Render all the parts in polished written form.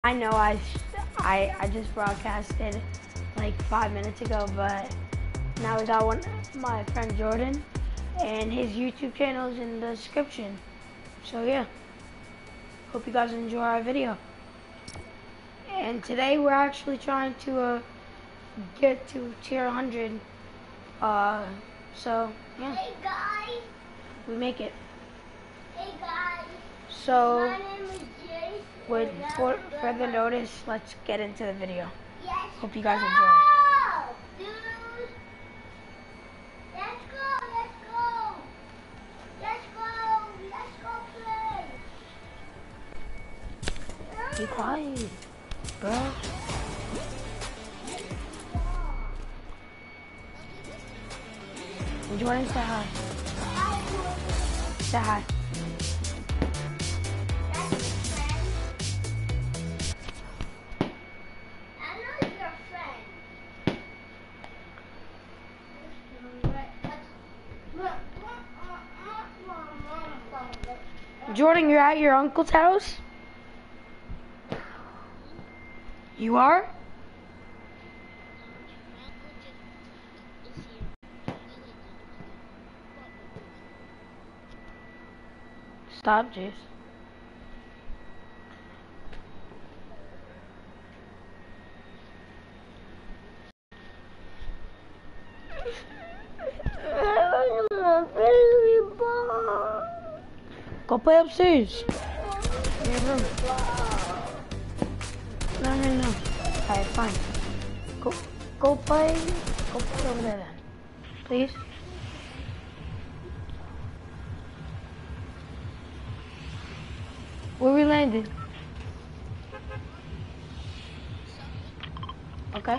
I know I just broadcasted like 5 minutes ago, but now we got my friend Jordan, and his YouTube channel is in the description. So yeah, hope you guys enjoy our video. And today we're actually trying to get to tier 100. So yeah. Hey guys. We make it. Hey guys. So My name is Jay. with further notice, let's get into the video. Yes. Hope you guys enjoy. Dude. Let's go. Let's go. Let's go. Let's go play. Be quiet, bro. Jordan, say hi. Say hi. Jordan, you're at your uncle's house? You are? Stop, Jace. Go play upstairs. In your room. No. Alright, fine. Go play over there then. Please. Where we landed? Okay.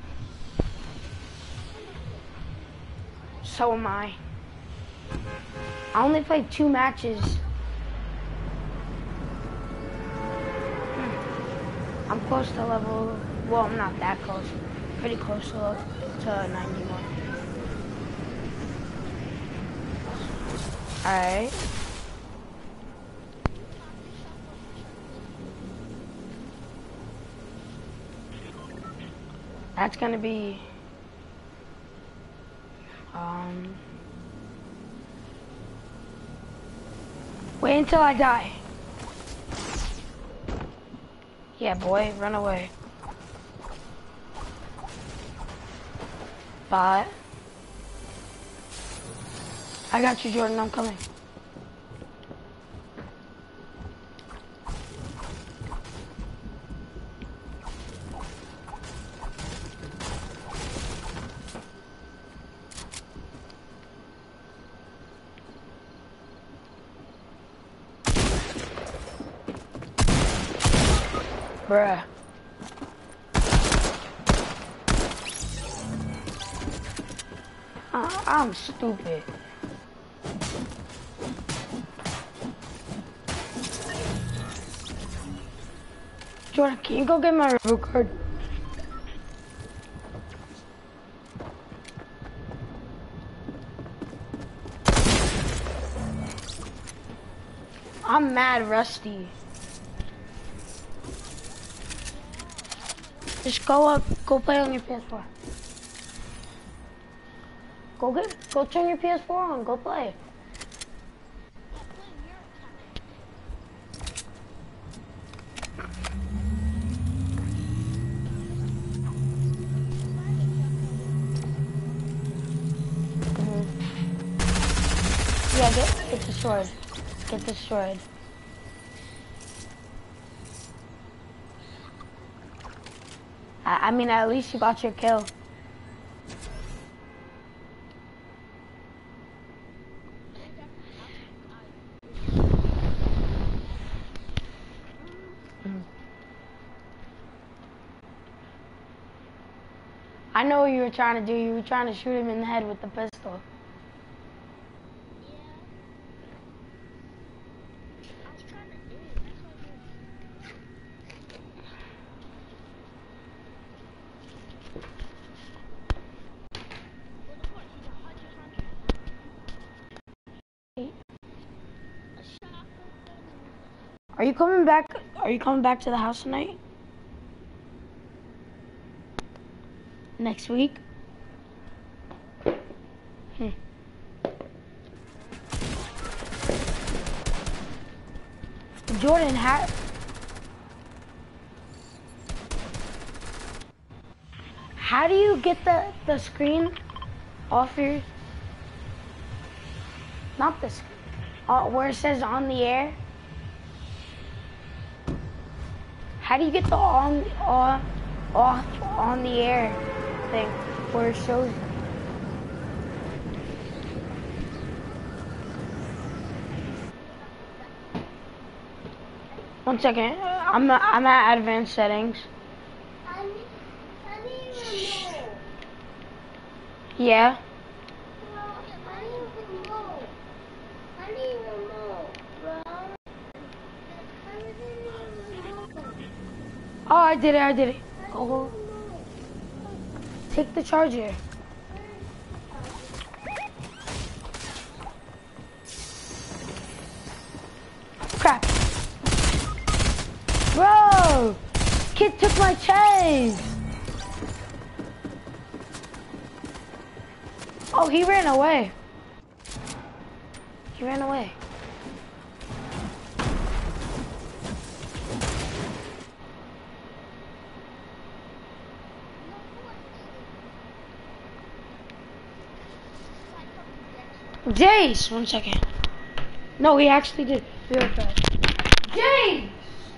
So am I. I only played 2 matches. I'm close to level, well, I'm not that close. Pretty close to 91. Alright. That's gonna be, wait until I die. Yeah, boy, run away. But I got you, Jordan, I'm coming. Bruh. I'm stupid. Jordan, can you go get my review card? I'm mad rusty. Just go play on your PS4. Go turn your PS4 on, go play. Yeah, get destroyed. Get destroyed. I mean, at least you got your kill. I know what you were trying to do. You were trying to shoot him in the head with the pistol. Are you coming back to the house tonight? Next week? Jordan, how do you get the screen off your, not the screen, where it says on the air? How do you get the off on the air thing where it shows you? One second, I'm at advanced settings. I need remote. Yeah. I need remote. I need remote, bro. I need remote. Oh, I did it. Go. Take the charger. Crap. Bro! Kid took my chest! Oh, he ran away. He ran away. Jace! 1 second. No, he actually did. Be right back. Jace!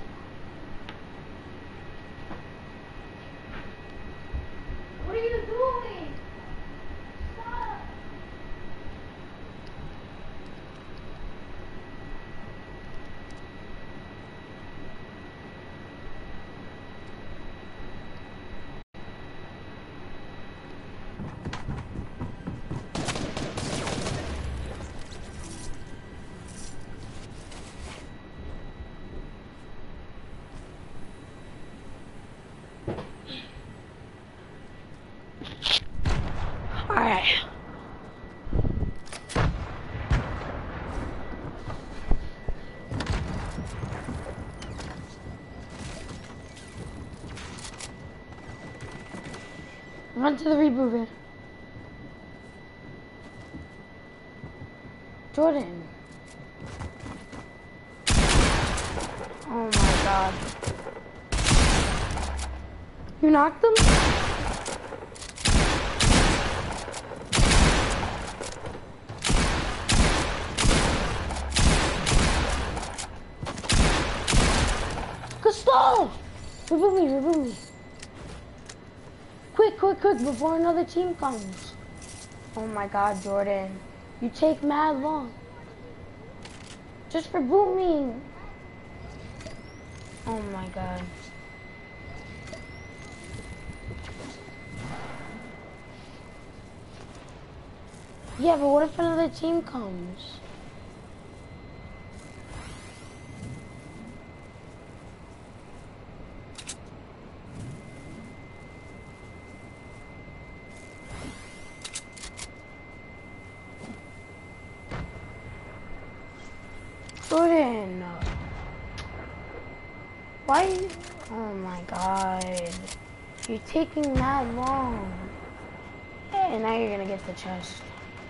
What are you doing? Stop! Alright. Run to the reboot bin. Jordan. Oh my god. You knocked him? Gustav! Reboot me. Quick, before another team comes. Oh my god, Jordan. You take mad long. Just reboot me. Oh my god. Yeah, but what if another team comes? Jordan. Why? Oh my god. You're taking that long. And now you're gonna get the chest.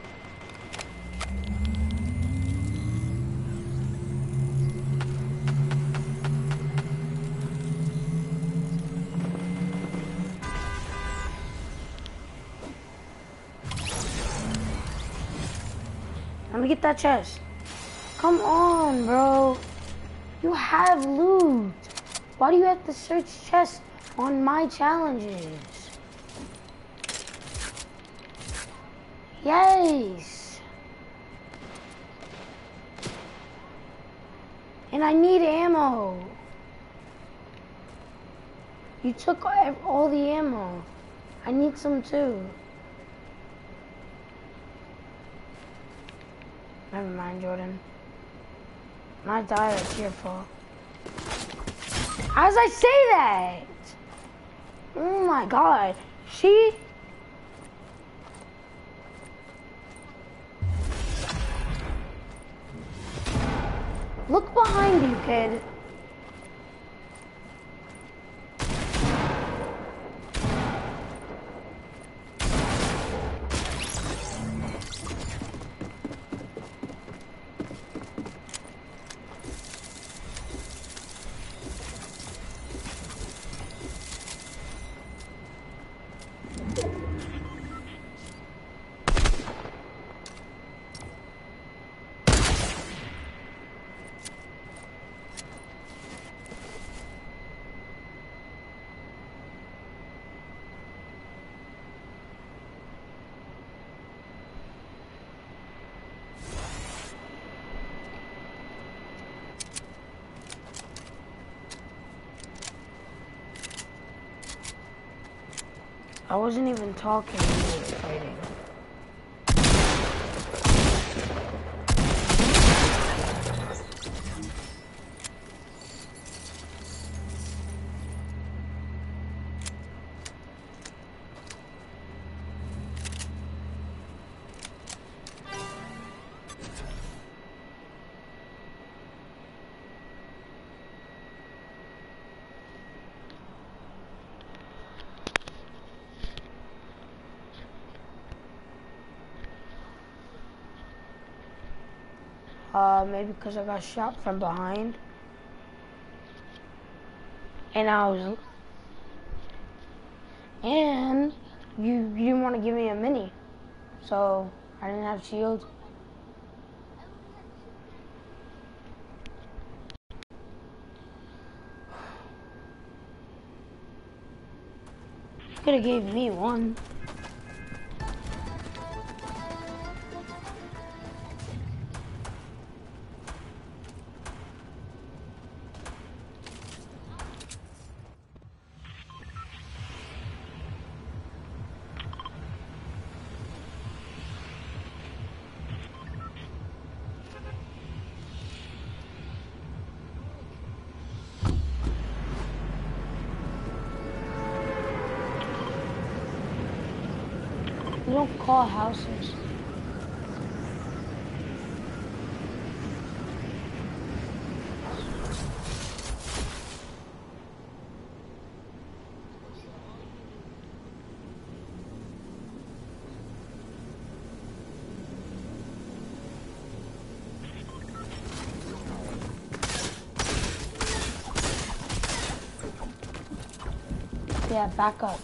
Let me get that chest. Come on, bro. You have loot. Why do you have to search chests on my challenges? Yes. And I need ammo. You took all the ammo. I need some too. Never mind, Jordan. Not die, it's your fault. How does I say that? Oh my god. She? Look behind you, kid. I wasn't even talking when we were fighting. Maybe because I got shot from behind. And you didn't want to give me a mini. So I didn't have shield. You could have gave me one. You don't call houses. Yeah, back up.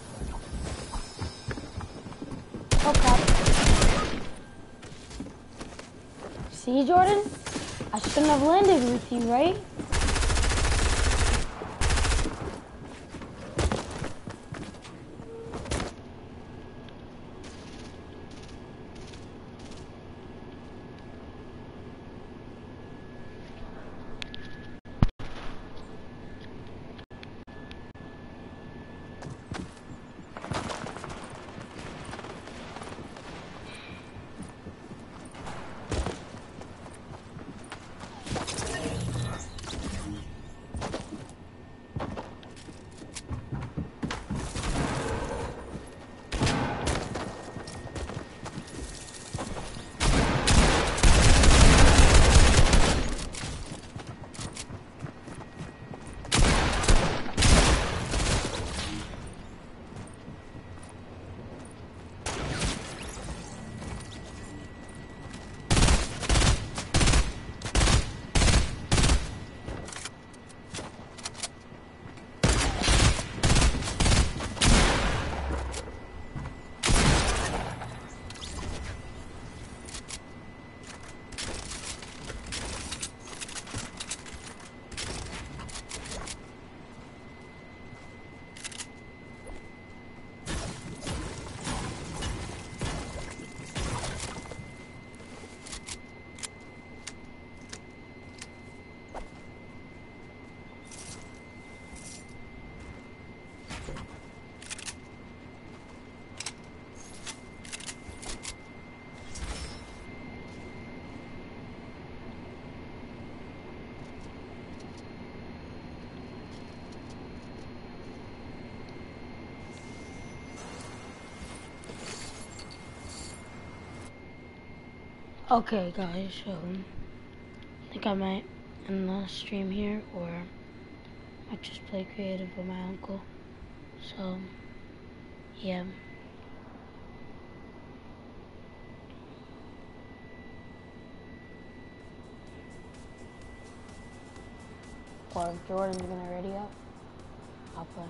Oh crap. See, Jordan? I shouldn't have landed with you, right? Okay, guys, so I think I might end the stream here, or I just play creative with my uncle. So, yeah. Or if Jordan's gonna ready up, I'll play.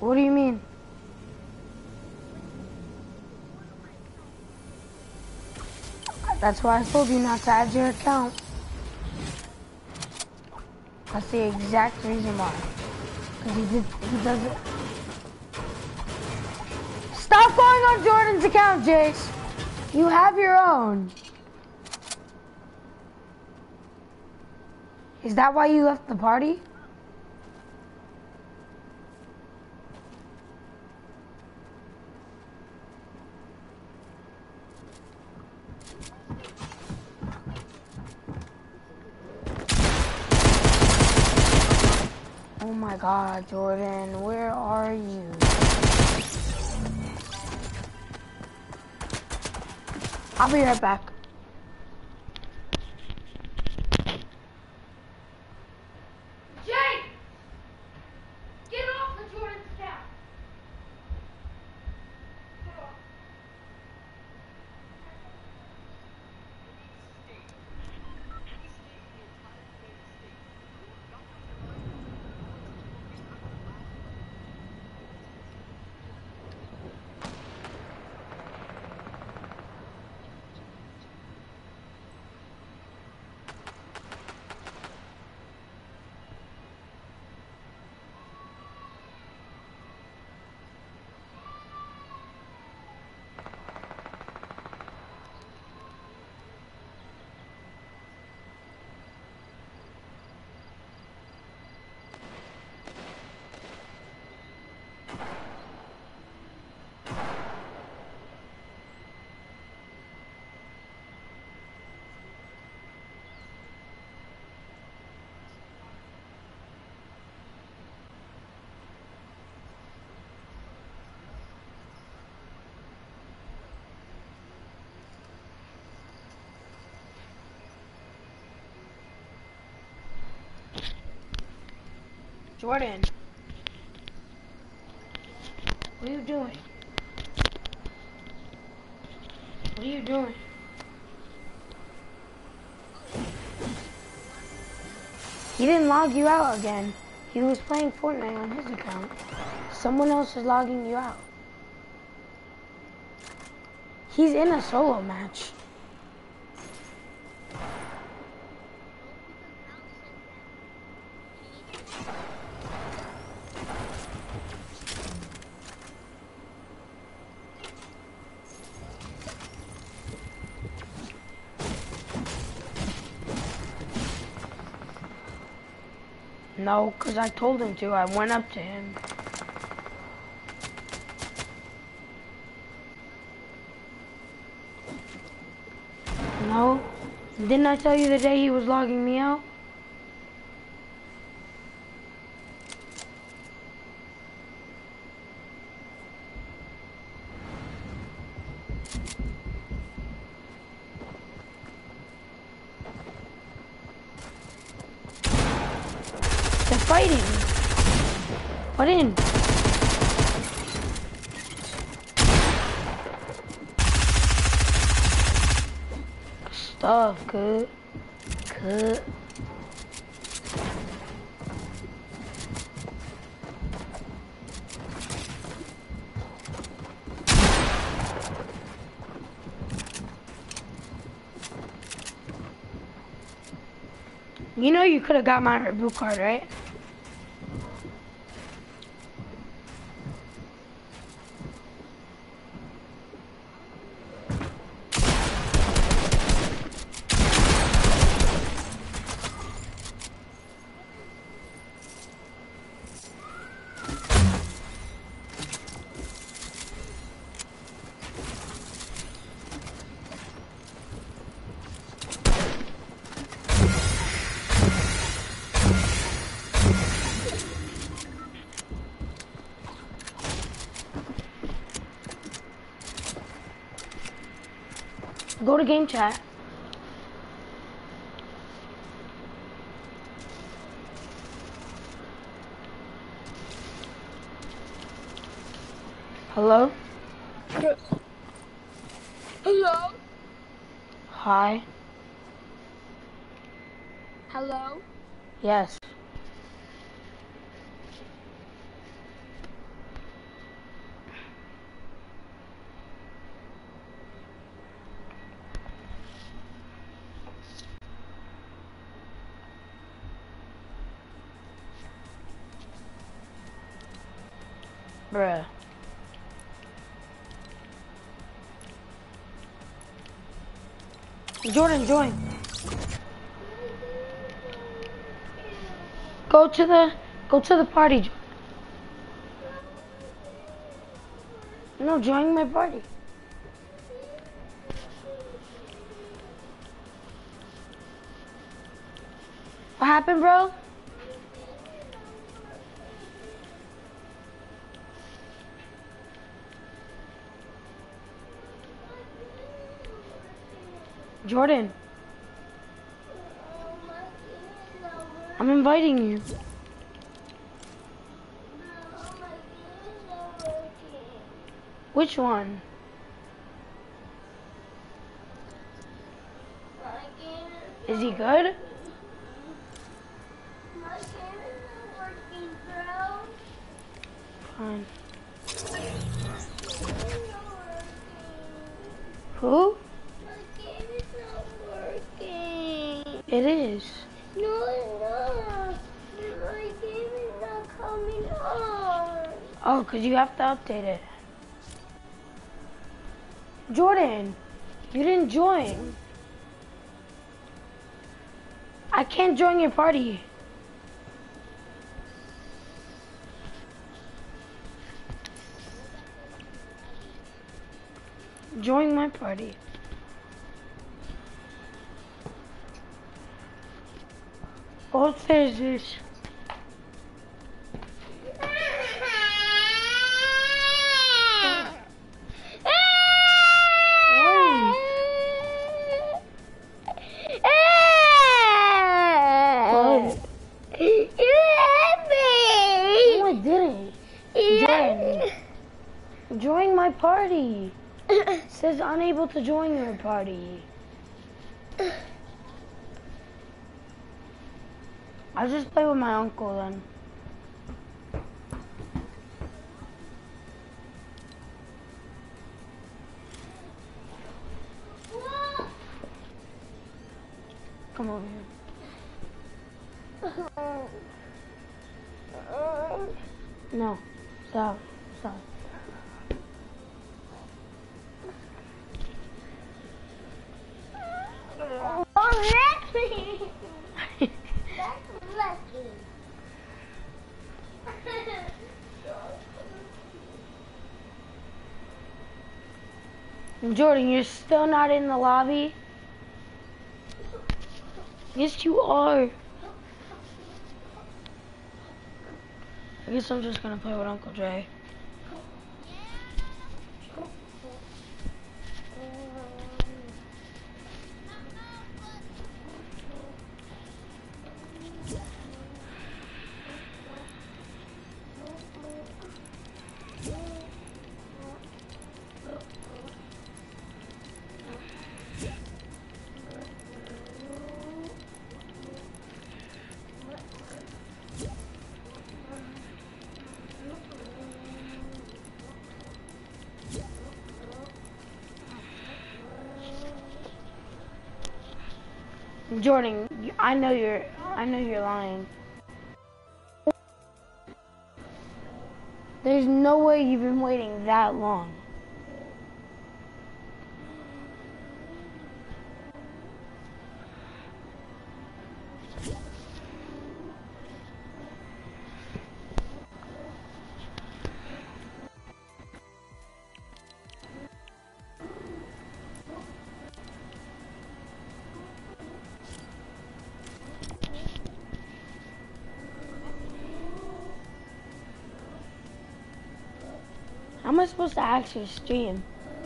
What do you mean? That's why I told you not to add your account. That's the exact reason why. Because he does it. Stop going on Jordan's account, Jace. You have your own. Is that why you left the party? Oh my God, Jordan, where are you? I'll be right back. Jake! Get off the Jordan's account! Jordan, what are you doing? What are you doing? He didn't log you out again. He was playing Fortnite on his account. Someone else is logging you out. He's in a solo match. No, because I told him to. I went up to him. No? Didn't I tell you the day he was logging me out? They're fighting. What in? Stuff, good. Good. You know you could have got my reboot card, right? Go to game chat. Hello? Hello? Hi. Hello? Yes. Bruh. Jordan, join. Go to the party. No, join my party. What happened, bro? Jordan, I'm inviting you. Which one? Is he good? Fine. Who? It is. No, it's not. My game is not coming on. Oh, because you have to update it. Jordan, you didn't join. I can't join your party. Join my party. Go upstairs, Zeus. Join my party. It says unable to join your party. I'll just play with my uncle then. Come over here. No, stop, stop. Jordan, you're still not in the lobby? Yes, you are. I guess I'm just gonna play with Uncle Jay. Jordan, I know you're lying. There's no way you've been waiting that long. How am I supposed to actually stream?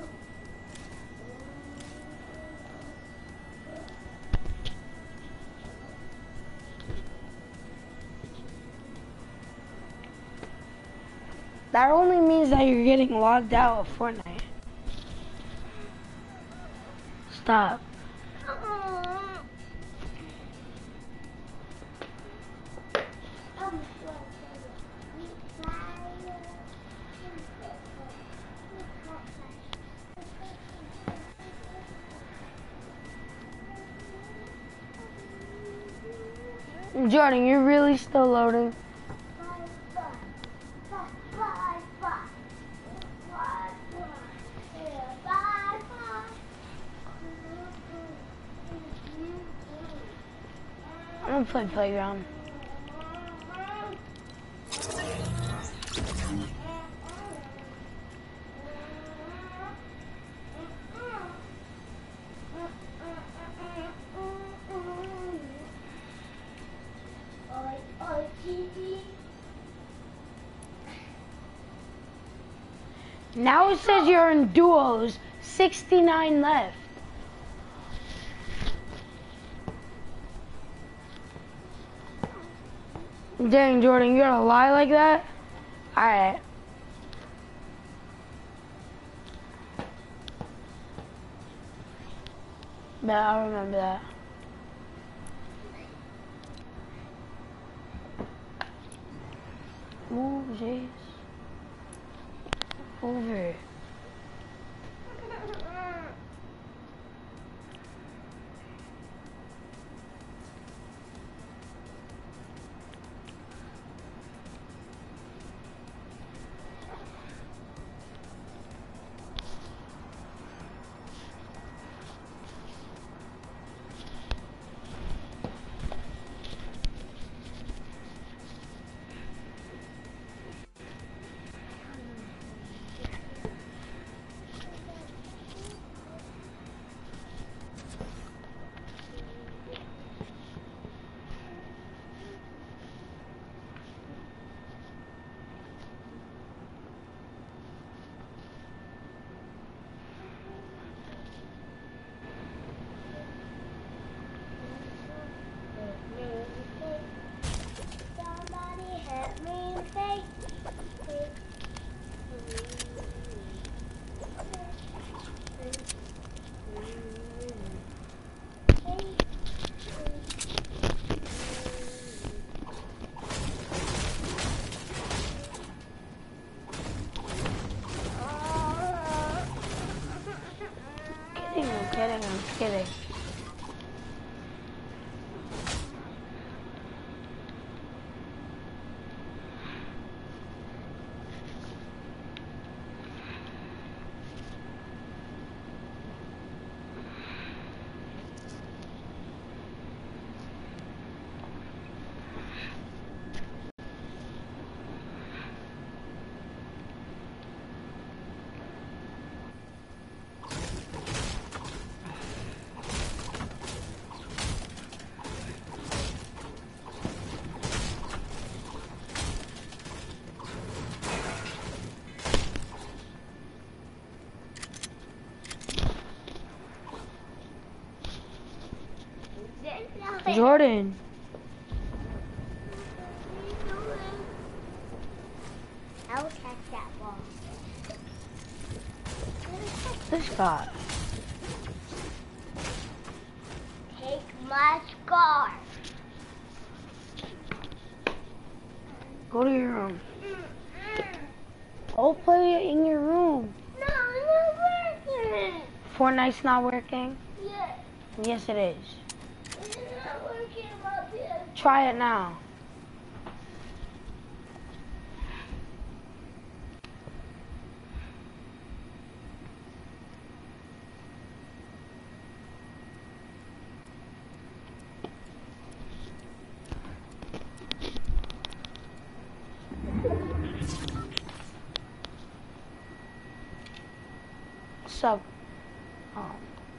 That only means that you're getting logged out of Fortnite. Stop. Jordan, you're really still loading. don't play playground. Now it says you're in duos. 69 left. Dang, Jordan, you gotta lie like that? Alright. But I'll remember that. Ooh, jeez. Over. Somebody help me say. I'm kidding. Jordan. I'll catch that ball. This guy. Take my scarf. Go to your room. Go play it in your room. No, it's not working. Fortnite's not working? Yes, Yes, it is. it's not working up here. Try it now. Sub. Oh.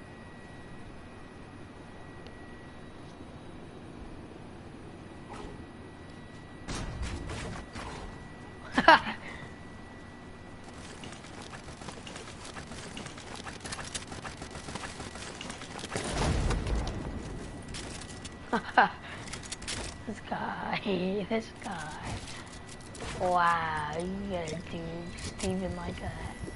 This guy. Wow, you gotta do Steven like that.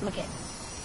Look it.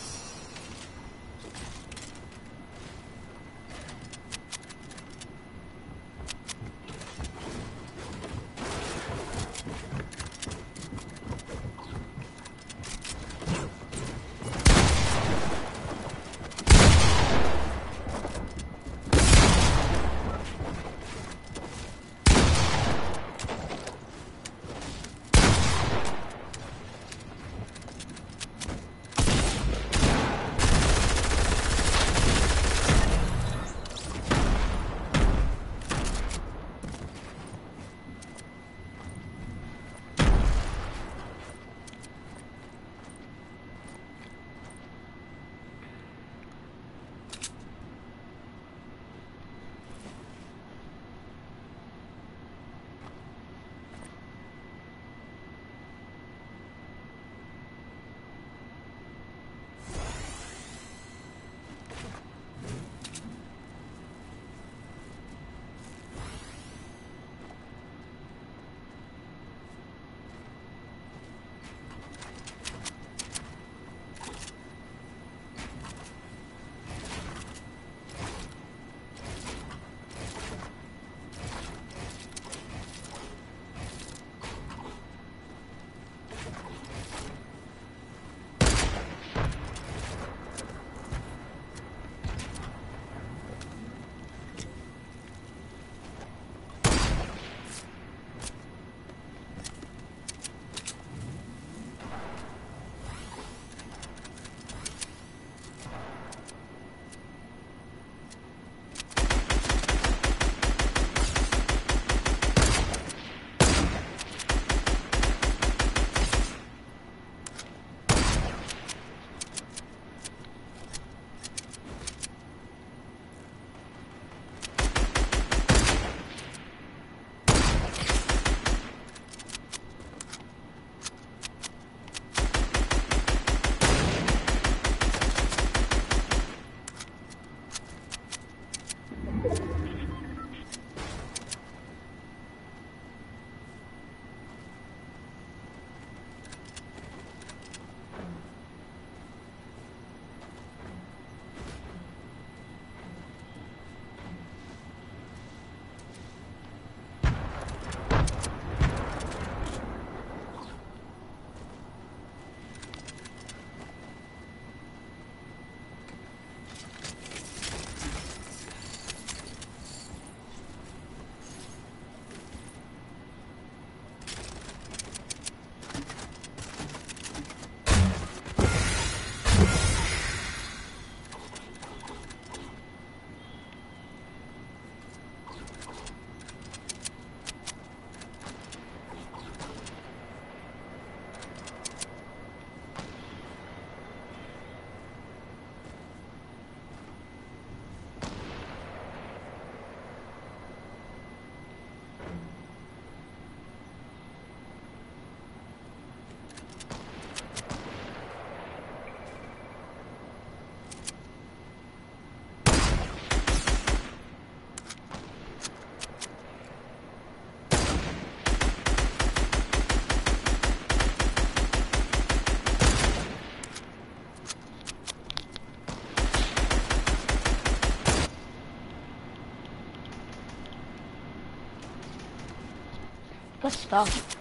Good stuff.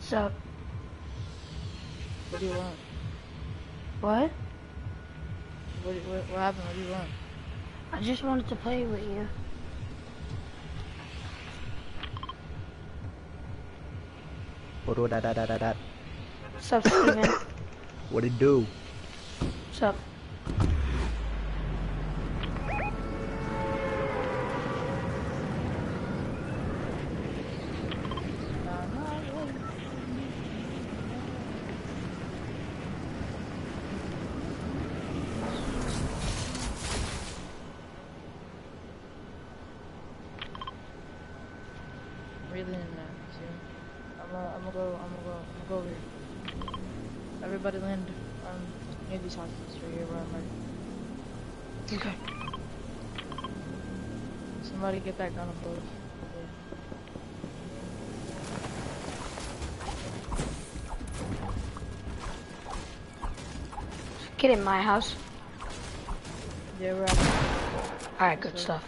So, What do you want? what? What happened? What do you want? I just wanted to play with you. That. What's up, Steven? What it do? What's up? Really in there. See? I'm gonna go over here. Everybody land near these houses right here where I'm at. Okay. Somebody get that gun up close. Get in my house. Yeah, we're out. Alright, good stuff.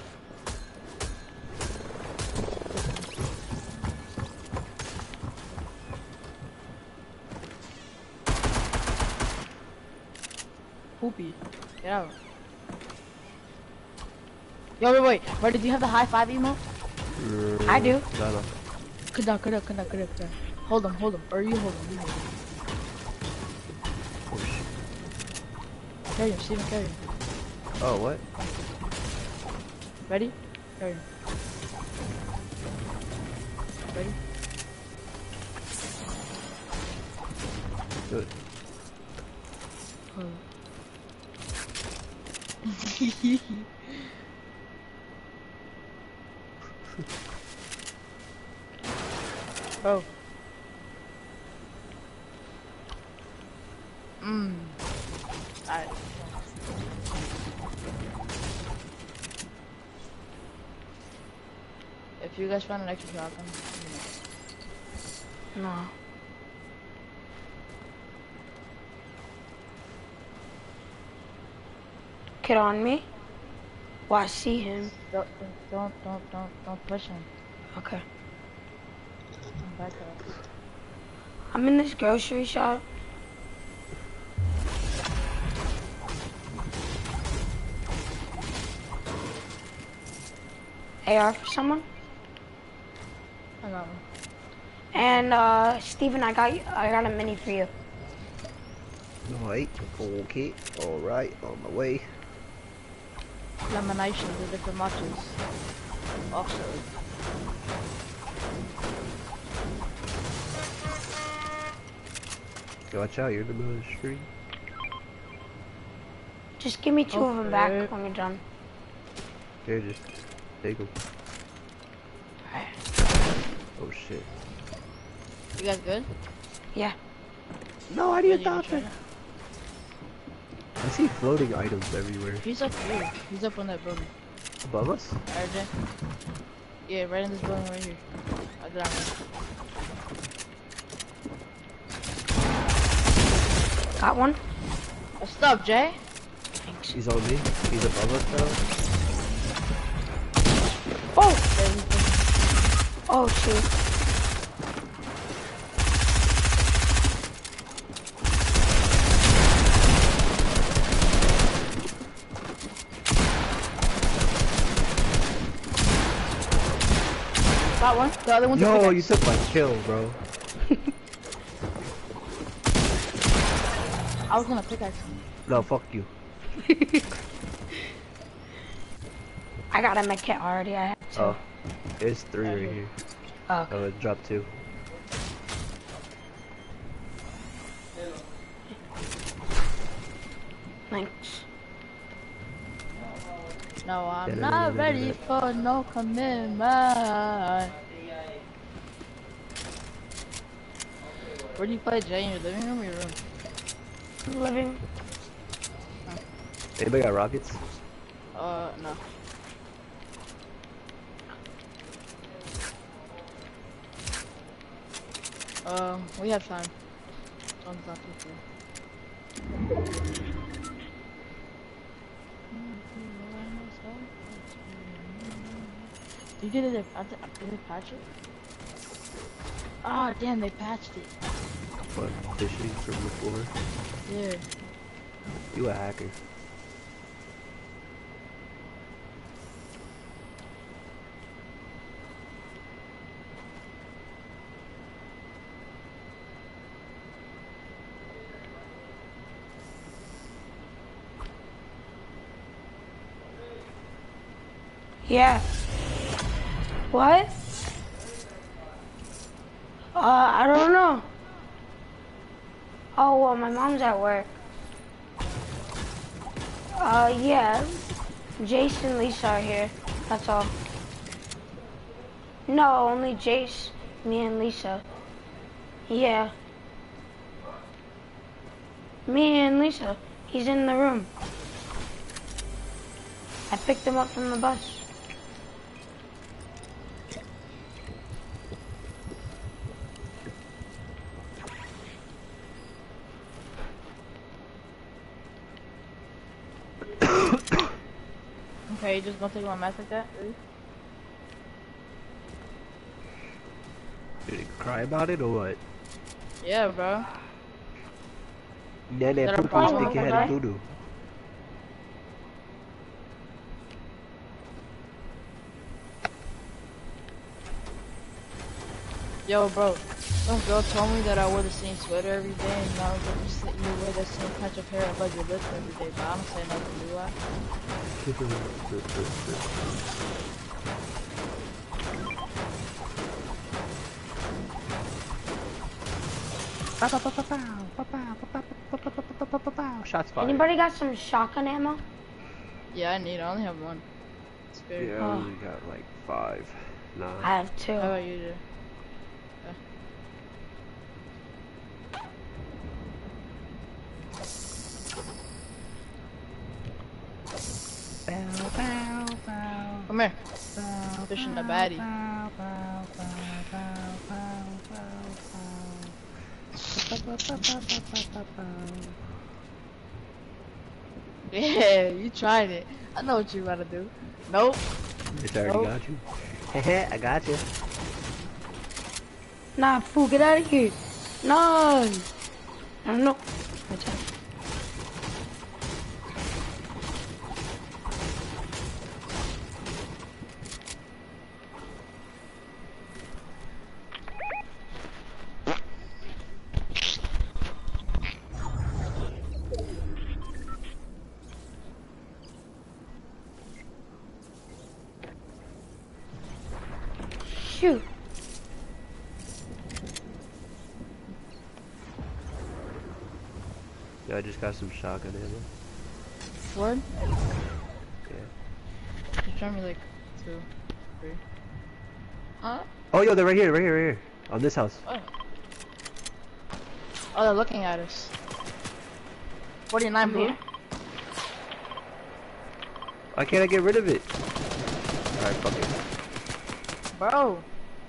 Poopy. Get out. Yo, wait. Where did you have the high five emo? I do. No. Could not. Hold him. Or you hold him. Carry him, Steven, carry him. Oh, what? Ready? Carry him. Ready? Good. Oh. Alright. If you guys find an extra shotgun, No. Get on me. Well, I see him. don't push him. Okay. Back up. I'm in this grocery shop. AR for someone? I got one. And Steven, I got a mini for you. Alright, okay, alright, on my way. Laminations of different matches. Also. Watch out, you're in the middle of the street. Just give me two of them Okay. back when you're done. Here, just take them. Alright. Oh shit. You guys good? Yeah. No, I You need guys a need to doctor. I see floating items everywhere. He's up here. He's up on that building. Above us? RJ. Yeah, right in this building right here. I got him. Got one? What's up, Jay? Thanks. He's on me. He's above us now. Oh! Oh, shoot. Got one. The other one's a Yo, pickaxe. you took my kill, bro. I was gonna pickaxe him. No, fuck you. I got a med kit already. I have two. Oh, there's three right here. Oh, okay. Oh, it dropped two. Thanks. No, I'm not ready for no commitment. Where do you play, Jay? In your living room or your room? Living. Anybody got rockets? No. We have time. Someone's not too sure. You did it, patch it? Oh damn, they patched it. What, fishing from before? Yeah. You a hacker. Yeah. What? I don't know. Oh, well, my mom's at work. Yeah. Jace and Lisa are here. That's all. No, only Jace, me and Lisa. Yeah. Me and Lisa. He's in the room. I picked him up from the bus. Okay, you just gonna take my match like that? Really? Did he cry about it or what? Yeah, bro. Nene that a poo poo problem, sticky head right? doo doo. Yo, bro. Some girl told me that I wear the same sweater every day, and I was like, you wear the same patch of hair above your lips every day, but I don't say nothing, do I? Shots fired. Anybody got some shotgun ammo? Yeah, I only have one. Spare. Yeah, I only got like 5. Nah. I have 2. How about you, dude? Come here. Fishing the baddie. Yeah, you tried it. I know what you about to do. Nope. It's already got you. Heh I got you. Nah, fool, get out of here. No. I don't know. What's up? Shoot. Yeah, I just got some shotgun ammo. Word? Yeah. Just try me like 2, 3. Huh? Oh, yo, they're right here, right here, right here. On this house. Oh. Oh, they're looking at us. 49 blue. Why can't I get rid of it? Alright, fuck it. Bro.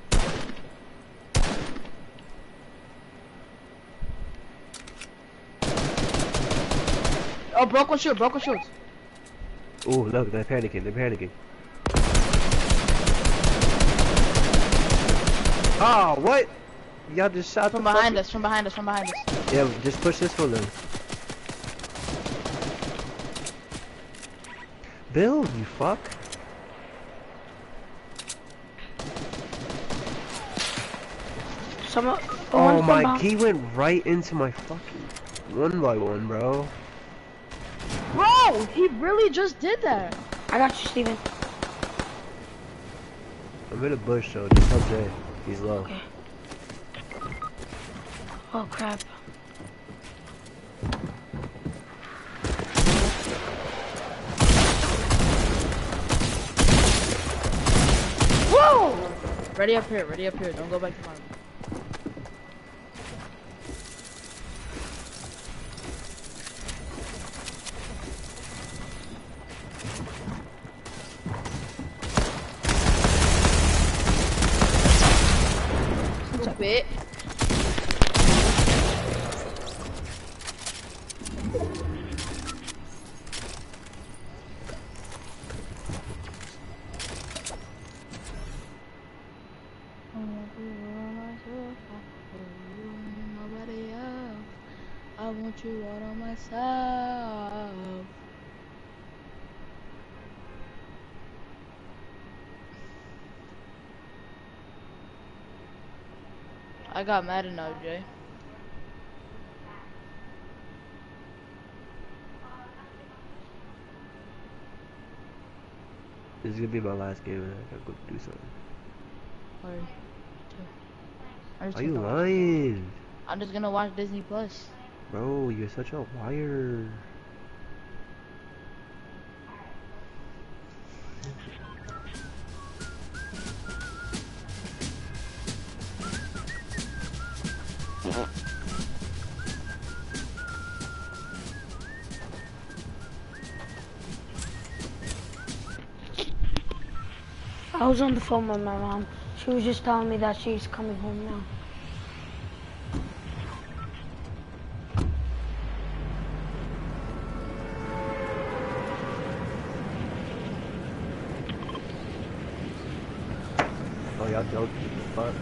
Oh, broken shoot, broken shoot. Oh, look, they're panicking, they're panicking. Oh, what? Y'all just shot From the behind fucking- us, from behind us, from behind us. Yeah, just push this one then. Bill, you fuck. Someone. Oh my, he went right into my fucking 1x1, bro. Bro, he really just did that. I got you, Steven. I'm in a bush, so just help Jay. He's low. Okay. Oh crap. Whoa! Ready up here, don't go back to mine. Bit. want you out on myself. I got mad enough, Jay. This is gonna be my last game and I gotta go do something. Or, Are you lying? I'm just gonna watch Disney Plus. Bro, you're such a liar. I was on the phone with my mom. She was just telling me that she's coming home now. Oh, y'all don't fuck.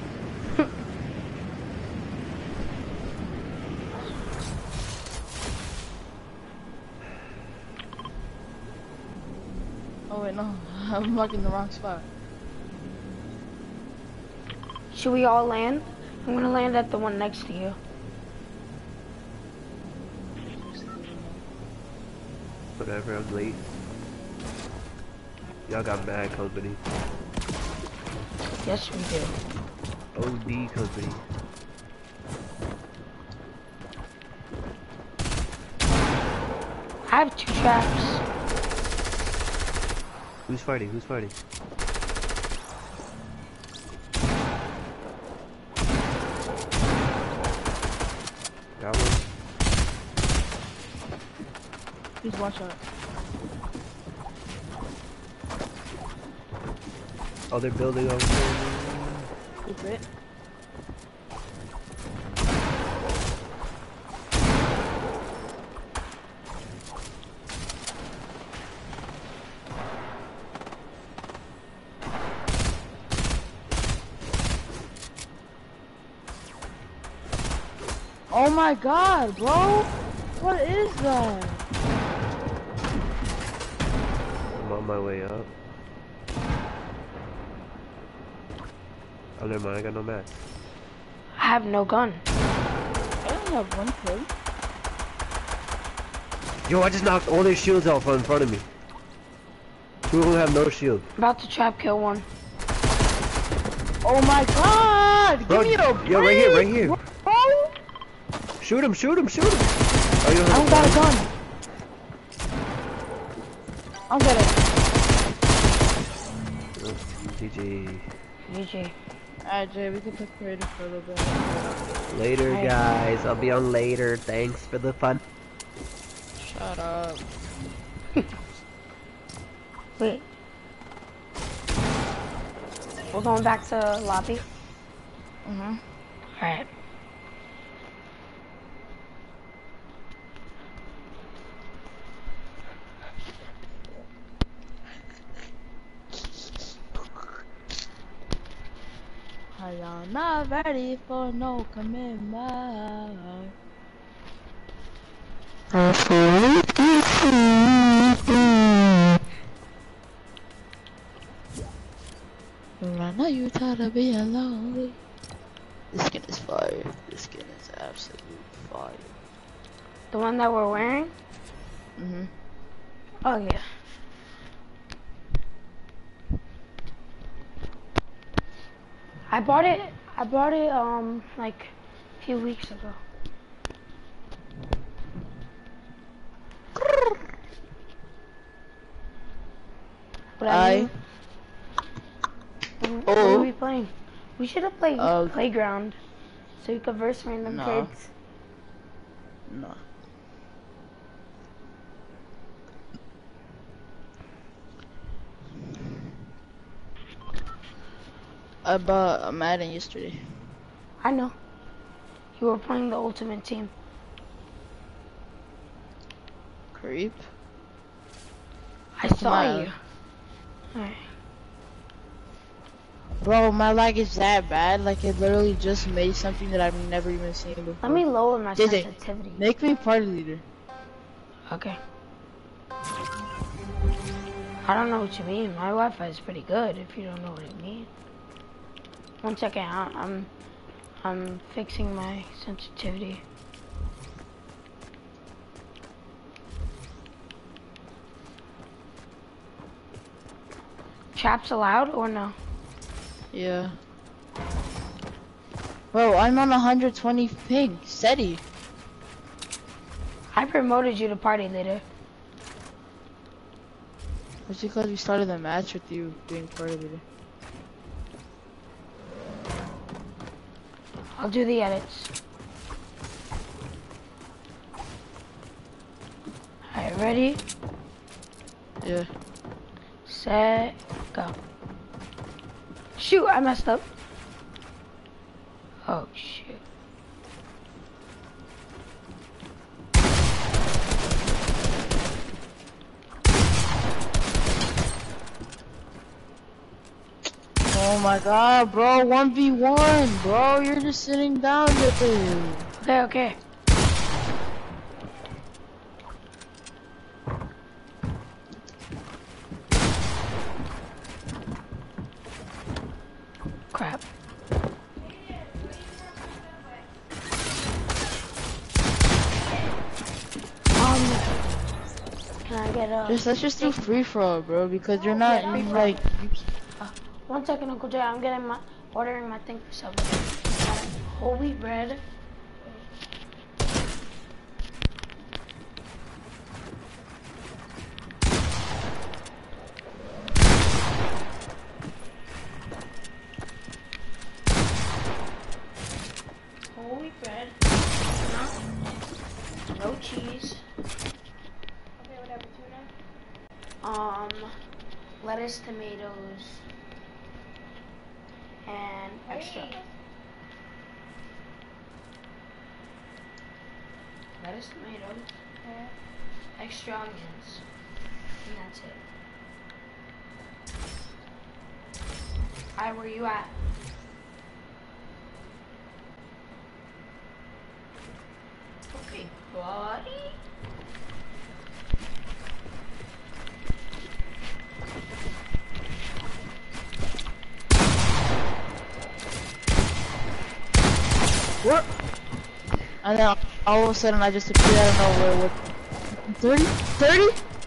Oh wait, no, I'm marking the wrong spot. Should we all land? I'm gonna land at the one next to you. Whatever, I'm late. Y'all got mad company. Yes, we do. OD company. I have 2 traps. Who's fighting? Who's fighting? Got one. Please watch out. Oh, they're building over Keep it. Oh my god, bro! What is that? I'm on my way up. Oh, never mind, I got no mats. I have no gun. I only have one kill. Yo, I just knocked all their shields off in front of me. 2 of them have no shield. About to trap kill one. Oh my god! Bro, Give me a break! yo, right here, right here. Bro! Shoot him, shoot him, shoot him! Oh, you I don't got a gun. I'm getting GG. GG. Alright, Jay, we can play creative for a little bit. Later, Alright. guys. I'll be on later. Thanks for the fun. Shut up. Wait. We're going back to lobby. Mm-hmm. Alright. I'm not ready for no commitment. I know you're tired of being lonely. This skin is fire. This skin is absolute fire. The one that we're wearing? Mm-hmm. Oh yeah. I bought it like a few weeks ago. What what are we playing? We should have played Playground so you could verse random kids. No. I bought a Madden yesterday. I know. You were playing the Ultimate Team. Creep. I saw you. Alright. Bro, my lag is that bad. Like, it literally just made something that I've never even seen before. Let me lower my JJ, sensitivity. make me party leader. Okay. I don't know what you mean. My Wi-Fi is pretty good. If you don't know what I mean. 1 second. I'm fixing my sensitivity. Traps allowed or no? Yeah. Bro, I'm on 120 ping. Steady. I promoted you to party leader. It's because we started the match with you being party leader. I'll do the edits. Alright, ready? Yeah. Set, go. Shoot, I messed up. Oh, shoot. Oh my god, bro, 1v1, bro, you're just sitting down there. Okay, okay. Crap. Can I get a... Let's just do free for all, bro, because you're not, like... 1 second, Uncle Jay, I'm ordering my thing for supper. Whole wheat bread. Whole wheat bread. No cheese. Okay, whatever, tuna. Lettuce, tomatoes, and extra. Lettuce, tomatoes, extra onions, and that's it. Hi, where you at? Okay, buddy. What? And then all of a sudden I just appeared out of nowhere with 30? 30?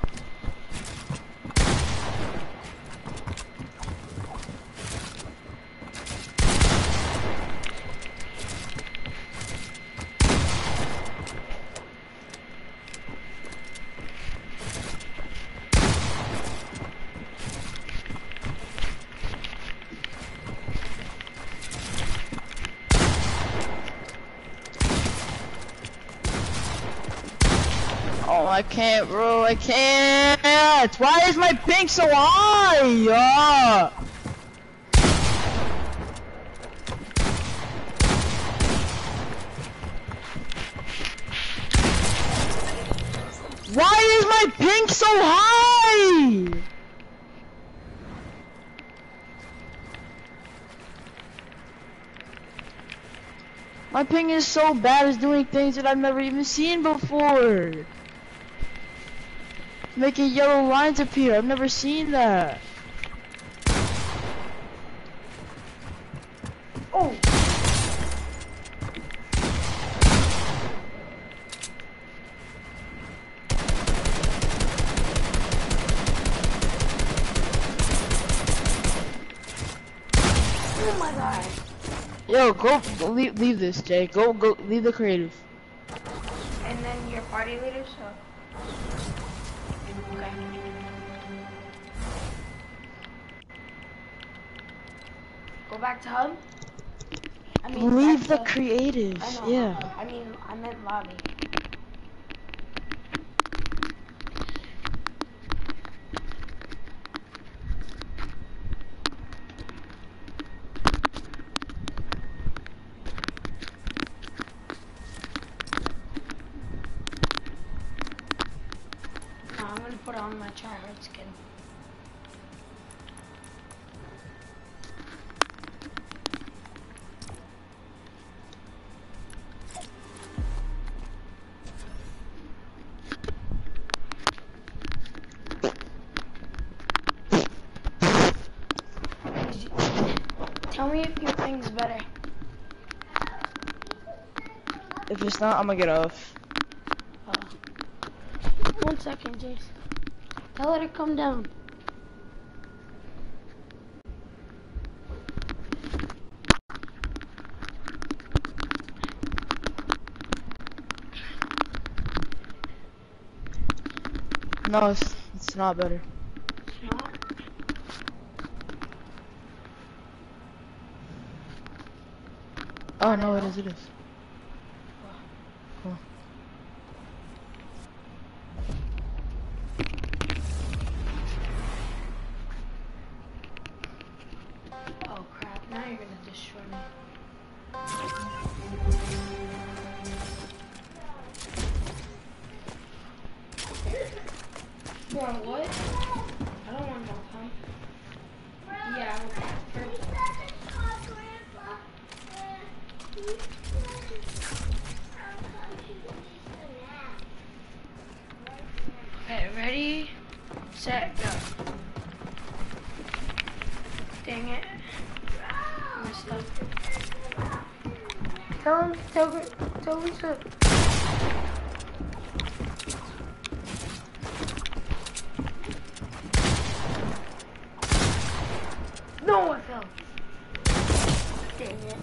Oh, I can't, bro. I can't. Why is my ping so high? Why is my ping so high? My ping is so bad, it's doing things that I've never even seen before. Making yellow lines appear. I've never seen that. Oh! Oh my god. Yo, go leave this, Jay. Go leave the creative. And then your party leader, so... Okay. Go back to hub. I mean, Leave the back to- creative. I know, Yeah. I mean, I meant lobby. No, I'm gonna put on my tryhard skin. If it's not, I'm gonna get off. 1 second, Jace. Tell her to come down. No, it's not better. No? Oh no, it is. Cool. Oh crap, now you're gonna destroy me. You want what? I don't want no pump. Yeah, I want Okay, ready, set, go. Dang it. I messed up. Tell Lisa. No, I fell. Dang it.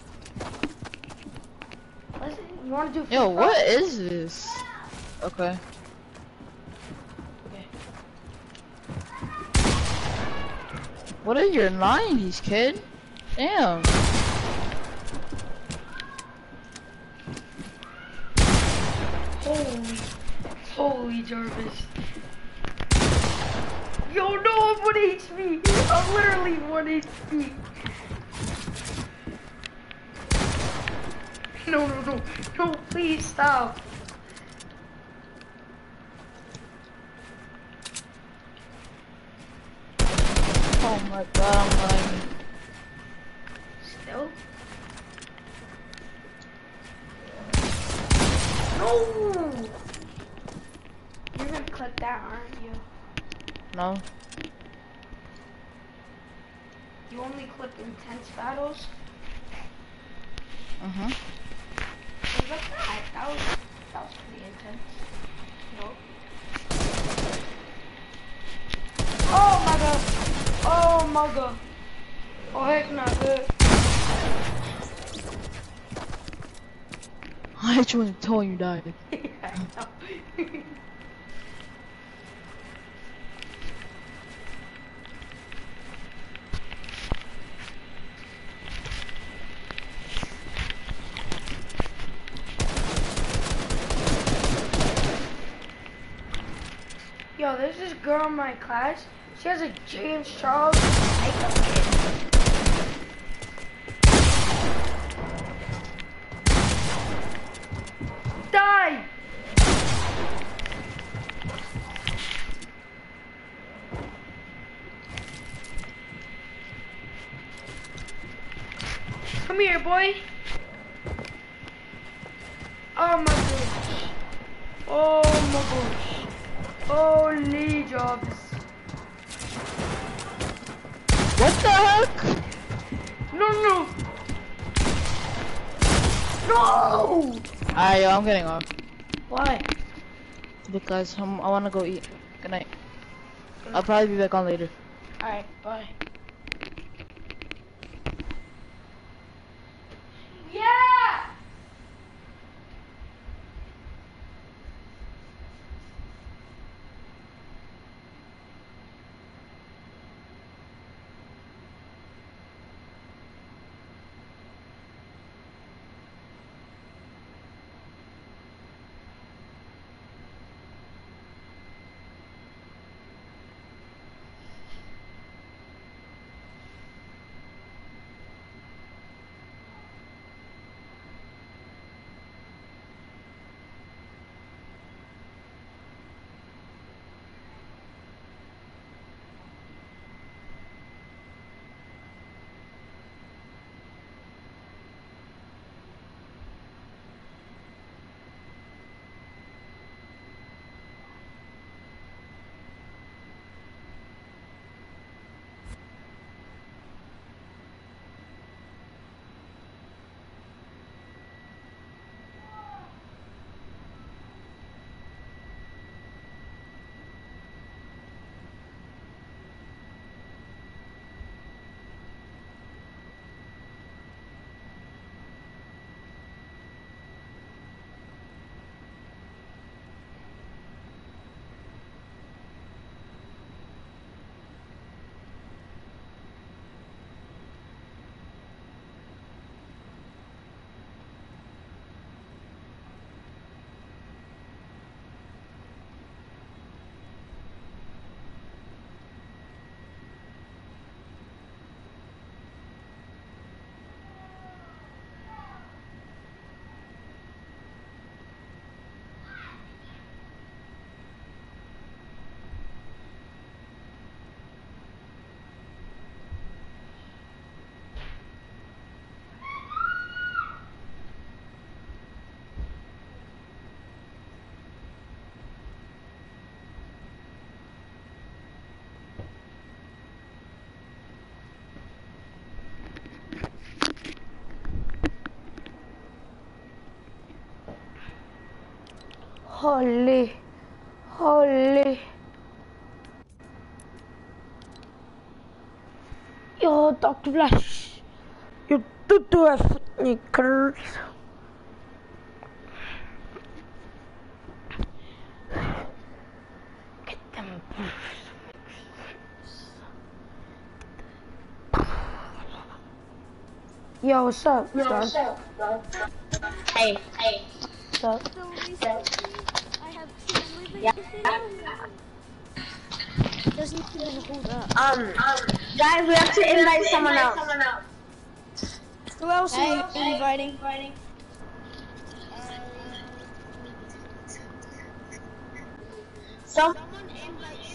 Listen, you wanna do Yo, flip what flop? is this? Okay. Okay. What are your 90s, kid? Damn. Holy Jarvis. Yo, no, I'm 1 HP. I'm literally 1 HP. No, please stop. Oh my god, I'm lagging. Still? No! You're gonna clip that, aren't you? No. You only clip intense battles? Uh-huh. What was that? That was pretty intense. Nope. Oh my god! Oh my god! Oh heck not good. I hit you in the toe and you died. Yeah, I know. Yo, there's this girl in my class. She has a James Charles makeup kit. Die! Come here, boy. Oh my gosh. Oh my gosh. Holy jobs. What the heck? No. No! Alright, yo, I'm getting off. Why? Because I wanna go eat. Good night. I'll probably be back on later. Alright, bye. Yeah! Holy. Holy. Yo, Dr. Flash. You do have sneakers. Get them. Yo, what's up, son? Hey. What's up? So recently, I have two living doesn't even hold up. Guys, we have to invite someone else. Who else are you inviting? Someone Someone invite